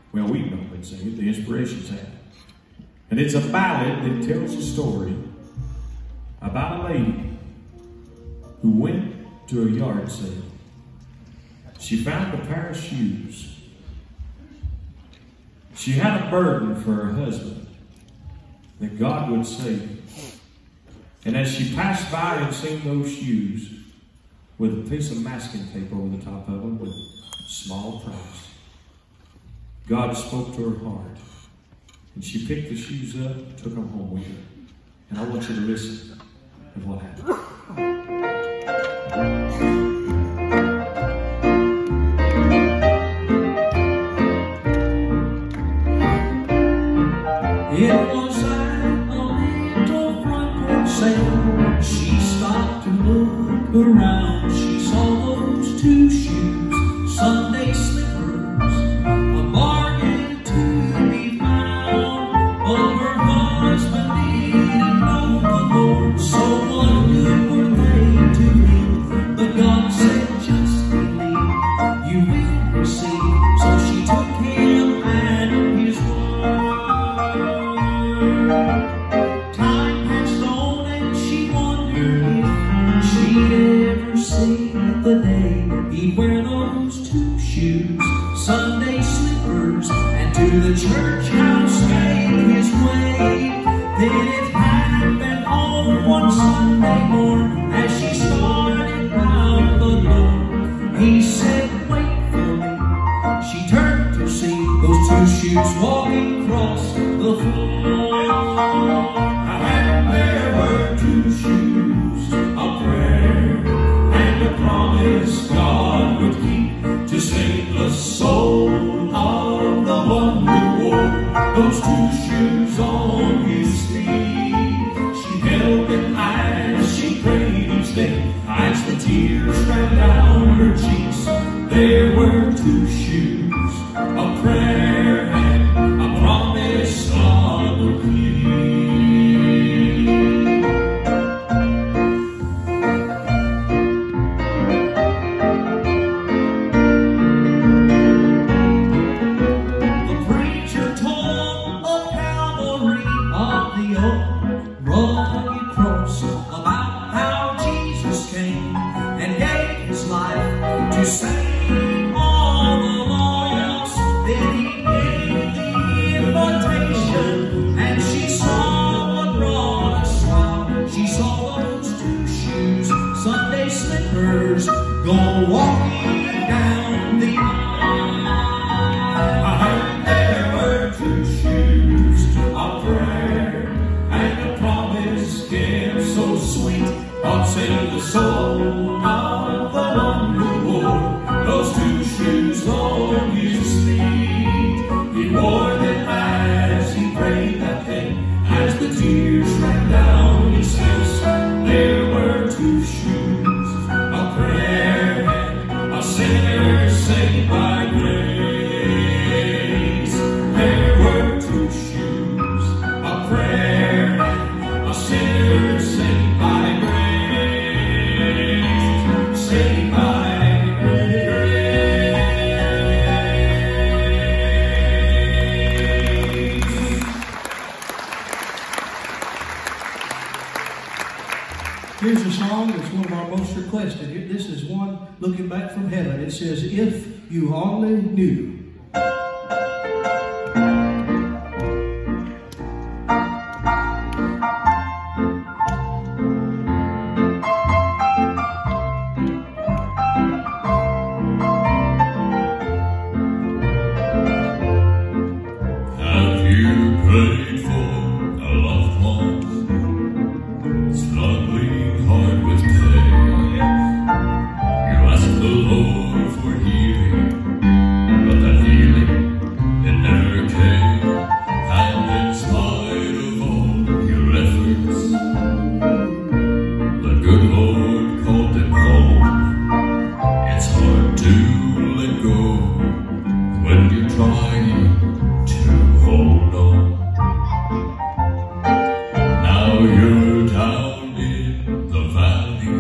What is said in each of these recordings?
Well, we've not been singing it, the inspirations have. And it's a ballad that tells a story about a lady who went to a yard sale. She found a pair of shoes. She had a burden for her husband that God would save him. And as she passed by and seen those shoes with a piece of masking tape over the top of them with a small price, God spoke to her heart. And she picked the shoes up and took them home with her. And I want you to listen to what happened. It was at a little front porch sale. She stopped to look around. She saw those two shoes, Sunday slippers, a bargain to be found. But her husband didn't know the Lord, so what good were they to him? But God said, just believe, you will receive. So she took him at his word. Time passed on and she wondered if she'd ever see the day he'd wear those two shoes, Sunday slippers, and to the church house make his way. Then it happened on one Sunday morning as she started out the door. He said, wait for me. She turned to see those two shoes walking across the floor. And there were two shoes, a prayer and a promise God would keep to save the soul of the one who wore those two shoes on his feet. She held them as she prayed each day, as the tears ran down her cheeks. There were two shoes, a prayer and a promise God would keep. The preacher told a cavalry of the old rugged cross about how Jesus came and gave his life to save all the lost. Then he gave the invitation, and she saw what brought a smile. She saw those two shoes, Sunday slippers, go walking down the aisle. I heard there were two shoes, a prayer and a promise kept so sweet. God save the soul of the one who wore those two shoes on his feet. He wore them as he prayed that day, as the tears ran down his face. There were two shoes, a prayer and a sinner saved by grace. There were two shoes, a prayer and a sinner saved by grace. Saved by grace. Here's a song that's one of our most requested. This is one, Looking Back from Heaven. It says, If You Only Knew. Have you prayed for a loved one struggling hard with pain? You ask the Lord for healing, but that healing, it never came. And in spite of all your efforts, the good Lord called them home. It's hard to let go when you're trying to hold on. Now you're down in the valley,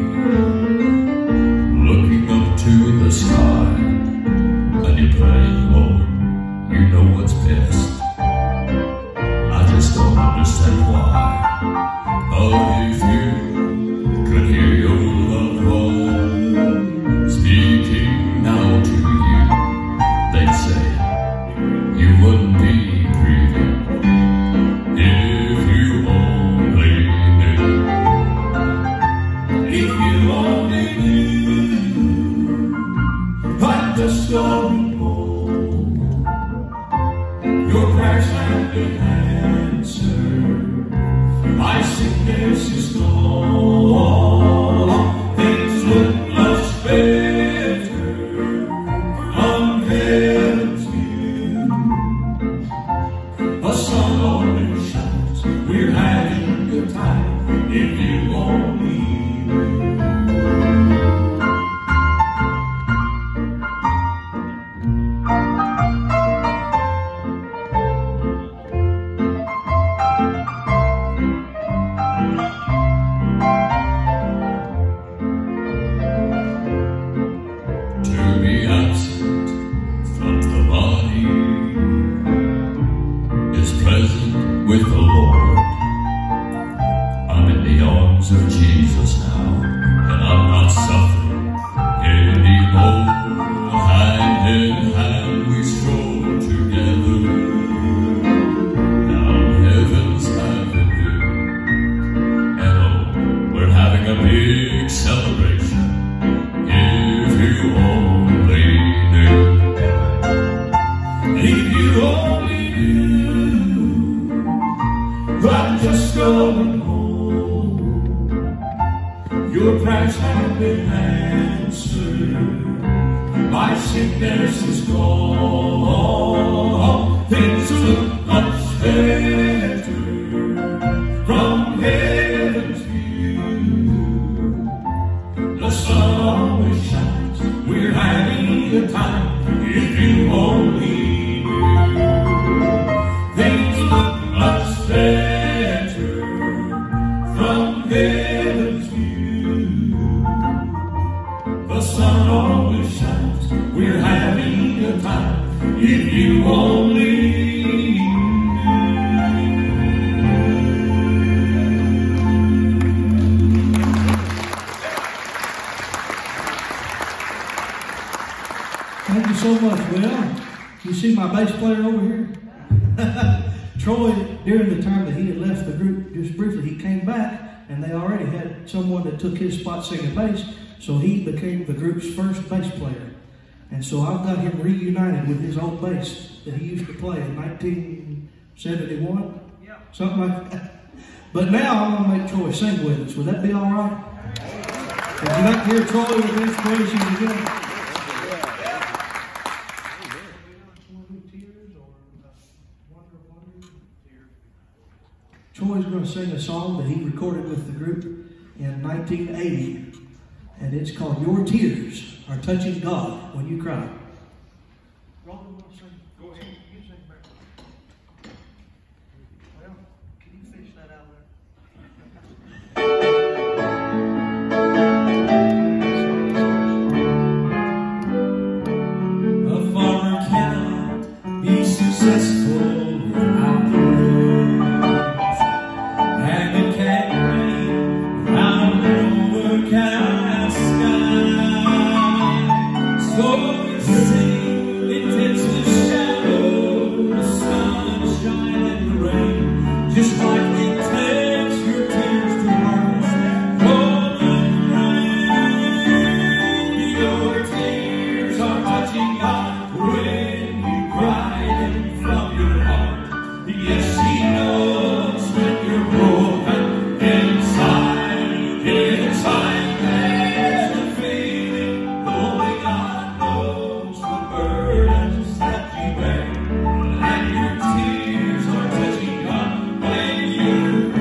looking up to the sky, and you pray, Lord, you know what's best. I just don't understand why. Oh, if you could hear your loved one speaking now to you, they'd say you wouldn't be grieving if you only knew. If you only knew, I'm just going home. Your prayers have been answered. My sickness is gone. Things look much better from heaven's view. A sun always shines. We're having a good time. If you only with the Lord. I'm in the arms of Jesus now, and I'm not suffering anymore. Hand in hand we stroll together down heaven's avenue. And oh, we're having a big celebration. If you only knew. If you only knew. I'm just going home. Your prayers have been answered. My sickness is gone. Things look much better from heaven's view. The sun always shines. We're having a time. If you only knew. Things look much better from heaven's view. The sun always shines. We're having a time. If you only knew. Thank you so much, Will. You see my bass player over here? Troy, during the time that he had left the group, just briefly, he came back, and they already had someone that took his spot singing bass, so he became the group's first bass player. And so I've got him reunited with his old bass that he used to play in 1971, something like that. But now I'm going to make Troy sing with us. Would that be all right? Would you like to hear Troy with inspiration again? Troy's going to sing a song that he recorded with the group in 1980, and it's called Your Tears Are Touching God When You Cry. Roland, want to sing? Go ahead. You sing back. Well, can you finish that out there? A farmer cannot be successful without the rain. And it can't rain out of an overcast sky. So you sing into the shadow, the sunshine and the rain, just like it takes your tears to harvest golden rain. Your tears are touching God when you cry them from your heart. Yes, He knows when you're broken inside. Inside there's a feeling only God knows the burdens that you bear. And your tears are touching God when you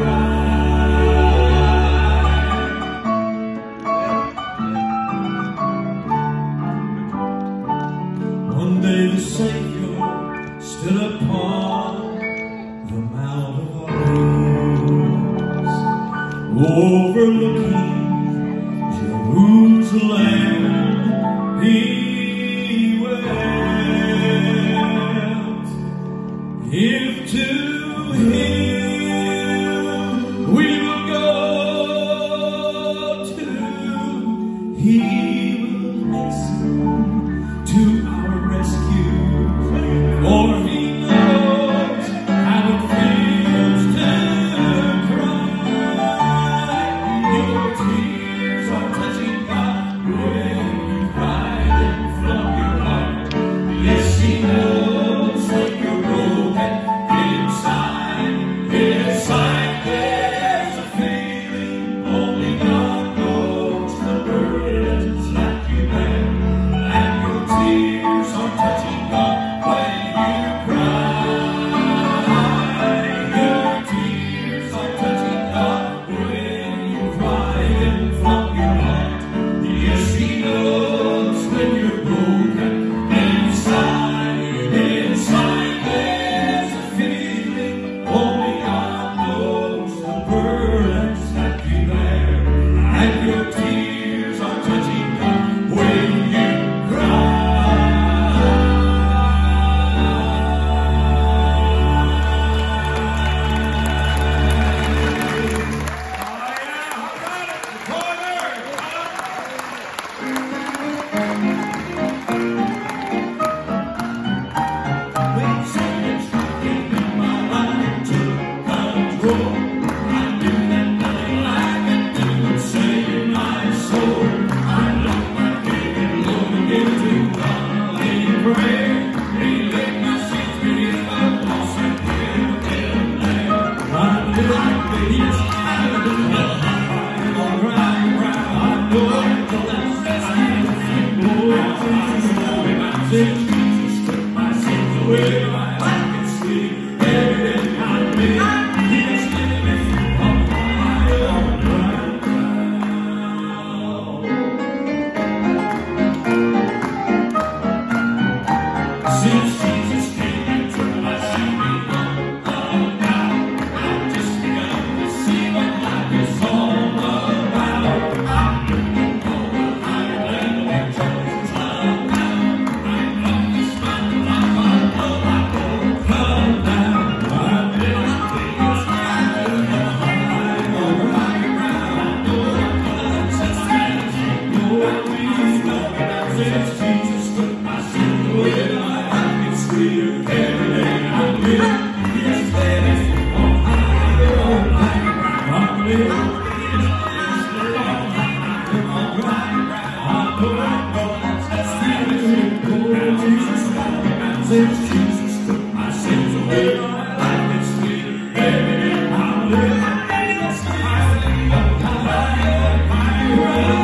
cry. One day the Savior stood upon the Mount of Olives, overlooking Jerusalem. He wept. If to Him we will go to, He will listen to our rescue. For He knows how it feels to cry. Your tears are touching God when you cry them from your heart. Yes, He knows when you're broken inside. Inside there's a feeling only God knows. The burdens that you bear, and your tears are touching God when you cry. Your tears are touching God when you cry them from your heart. Yes, He knows when you're broken inside. Inside there's a feeling only God knows. The burdens that you bear, and your tears are touching God when you cry. When Satan came in my life, took control, I knew that nothing I could do would save my soul. I locked my big Lord into God in prayer. He laid my sins beneath the cross and killed Him there. I knew like the years I would love right. I know at the last that I am since Jesus took my sins away, my life is sweet. Every day I live, He has given me on my own ground. Since Jesus came and took my sin beyond now, I've just begun to see what life is all about. I'm looking for a higher level where joy is love now. I'm on this mountain, I know I won't come down. I'm living things higher and higher over higher ground. I know I'm gonna success. No, I please know that since Jesus took my sins away, my life is sweeter every day I live. He has led me on higher ground. I'm living things on higher ground. I know I'm gonna success. Since Jesus took my sins away, my life is sweeter every day I live. It's higher ground.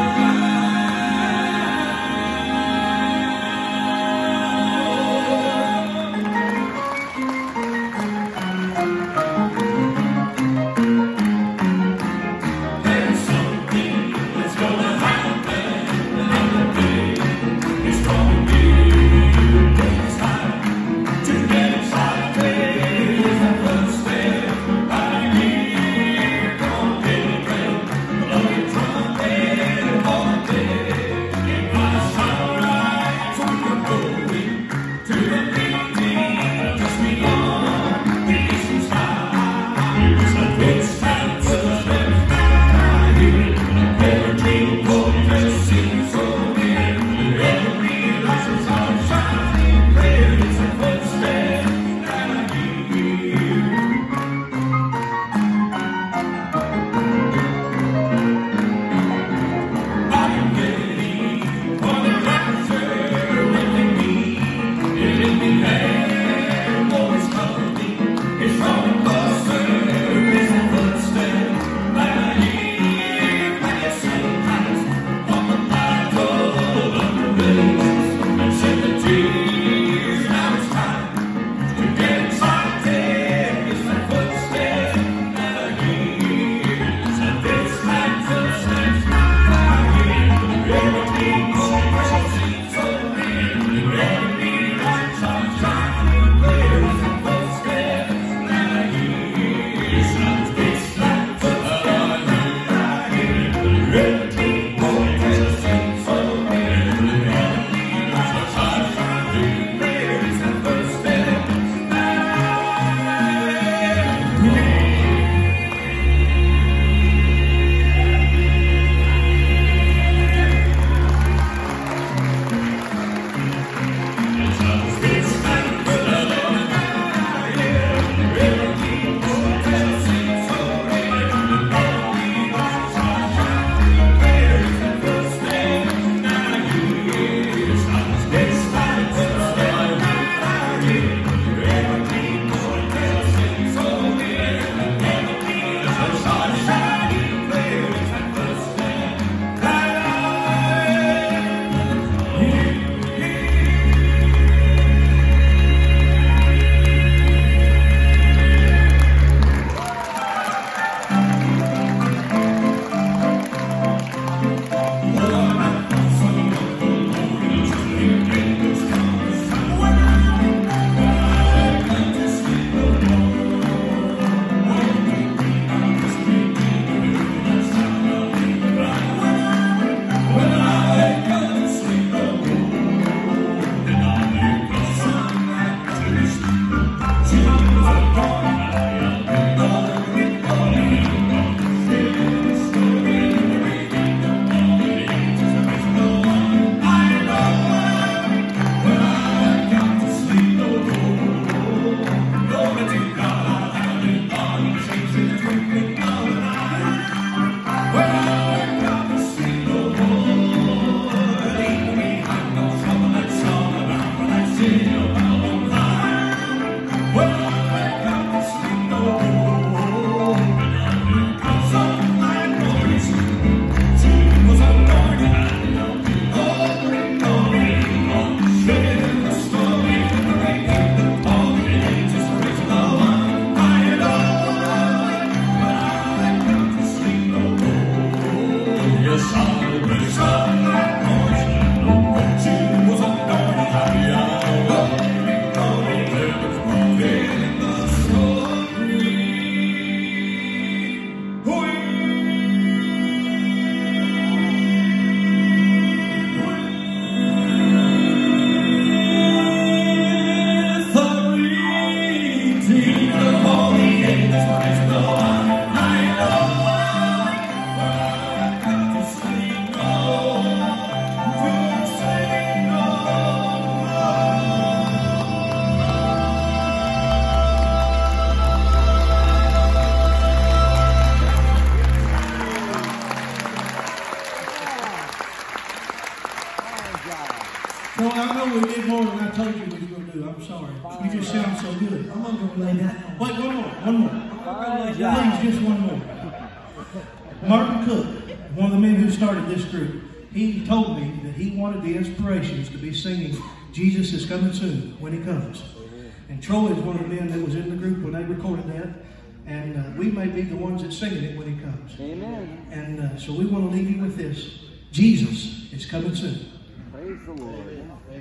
I'm sorry. You just sound so good. I'm going to go lay down. Wait, one more. Please, just one more. Martin Cook, one of the men who started this group, he told me that he wanted the inspirations to be singing Jesus is Coming Soon when he comes. And Troy is one of the men that was in the group when they recorded that. And we may be the ones that singing it when he comes. Amen. And so we want to leave you with this. Jesus is coming soon. Praise the Lord.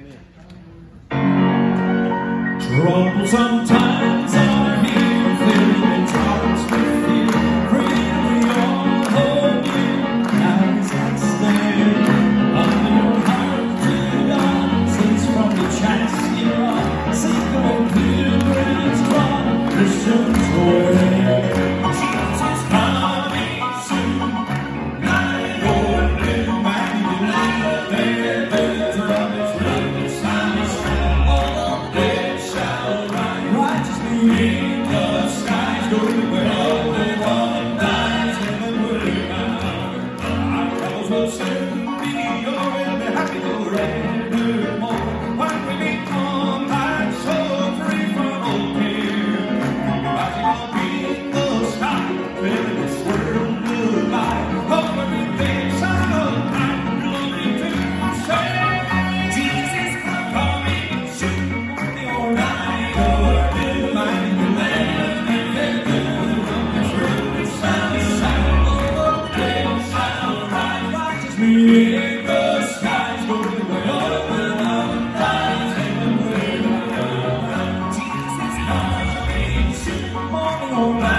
Amen. Trouble sometimes are here, filling its hearts with fear. Pray we all hold you. Now it's not stand. Under your heart to God, since from the chance you're on. Sing of pilgrim's run, Christians way. Jesus coming soon. Night or new, man, you live there. From his living sound, all dead shall rise. Righteously in the skies, going where all the one dies, heaven will bound. Our troubles will soon be over, we'll be happy forevermore. When we become our soul free from all fear, rising up in the sky, filling this world with light. Oh, everything shall light, glory to say, Jesus coming soon. Your night or new, mighty land in heaven, this world is sound, all dead shall rise. Righteously in the skies, going where all the one dies, heaven will bound. Jesus coming soon, morning or night.